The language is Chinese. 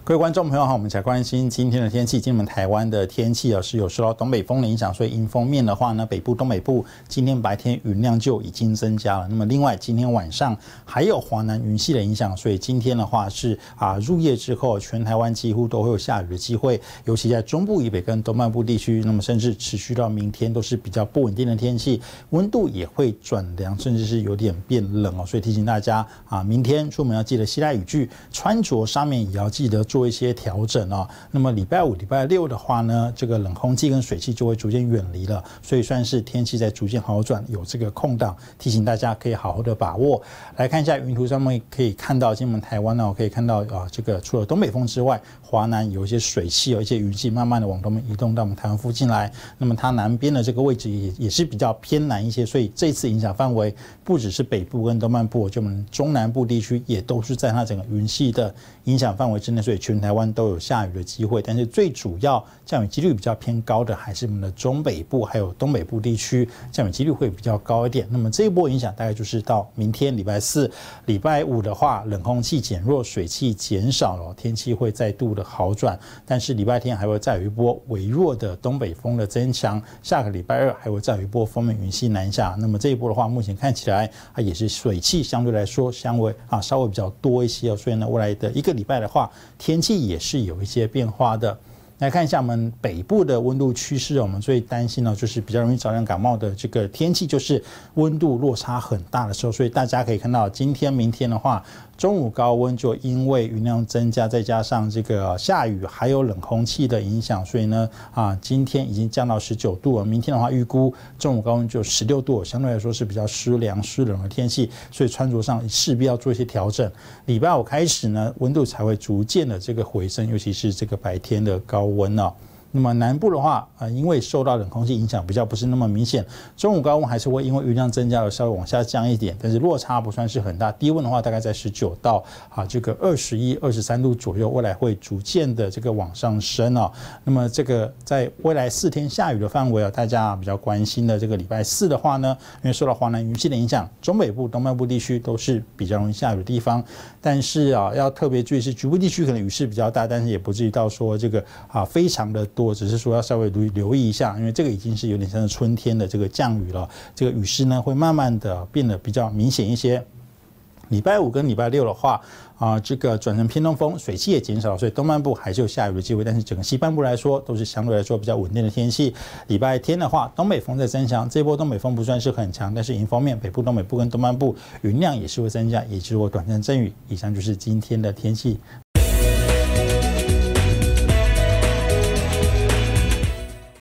各位观众朋友好，我们才关心今天的天气。今天我们台湾的天气是有受到东北风的影响，所以迎风面的话呢，北部、东北部今天白天云量就已经增加了。那么另外今天晚上还有华南云系的影响，所以今天的话是入夜之后，全台湾几乎都会有下雨的机会，尤其在中部以北跟东半部地区，那么甚至持续到明天都是比较不稳定的天气，温度也会转凉，甚至是有点变冷哦。所以提醒大家明天出门要记得携带雨具，穿着上面也要记得做一些调整哦。那么礼拜五、礼拜六的话呢，这个冷空气跟水汽就会逐渐远离了，所以算是天气在逐渐好转，有这个空档，提醒大家可以好好的把握。来看一下云图上面可以看到，今天我们台湾呢，可以看到这个除了东北风之外，华南有一些水汽，有一些云系慢慢的往东面移动到我们台湾附近来。那么它南边的这个位置也是比较偏南一些，所以这次影响范围不只是北部跟东半部，就我们中南部地区也都是在它整个云系的影响范围之内，所以全台湾都有下雨的机会。但是最主要降雨几率比较偏高的还是我们的中北部还有东北部地区，降雨几率会比较高一点。那么这一波影响大概就是到明天礼拜四、礼拜五的话，冷空气减弱，水汽减少了，天气会再度的好转。但是礼拜天还会再有一波微弱的东北风的增强，下个礼拜二还会再有一波锋面云系南下。那么这一波的话，目前看起来也是水汽相对来说稍微比较多一些，所以呢，未来的一个礼拜的话，天气也是有一些变化的。来看一下我们北部的温度趋势，我们最担心呢就是比较容易着凉感冒的这个天气，就是温度落差很大的时候。所以大家可以看到，今天、明天的话，中午高温就因为云量增加，再加上这个下雨还有冷空气的影响，所以呢今天已经降到19度了。明天的话，预估中午高温就16度，相对来说是比较湿凉湿冷的天气，所以穿着上势必要做一些调整。礼拜五开始呢，温度才会逐渐的这个回升，尤其是这个白天的高温哦。那么南部的话，因为受到冷空气影响比较不是那么明显，中午高温还是会因为云量增加而稍微往下降一点，但是落差不算是很大。低温的话大概在19到这个21、23度左右，未来会逐渐的这个往上升哦。那么这个在未来4天下雨的范围大家比较关心的这个礼拜四的话呢，因为受到华南云系的影响，中北部、东半部地区都是比较容易下雨的地方。但是要特别注意是局部地区可能雨势比较大，但是也不至于到说这个非常的多，只是说要稍微留意一下，因为这个已经是有点像是春天的这个降雨了，这个雨势呢会慢慢的变得比较明显一些。礼拜五跟礼拜六的话这个转成偏东风，水汽也减少，所以东半部还是有下雨的机会，但是整个西半部来说都是相对来说比较稳定的天气。礼拜天的话，东北风在增强，这波东北风不算是很强，但是迎风面北部、东北部跟东半部云量也是会增加，也就是会短暂阵雨。以上就是今天的天气。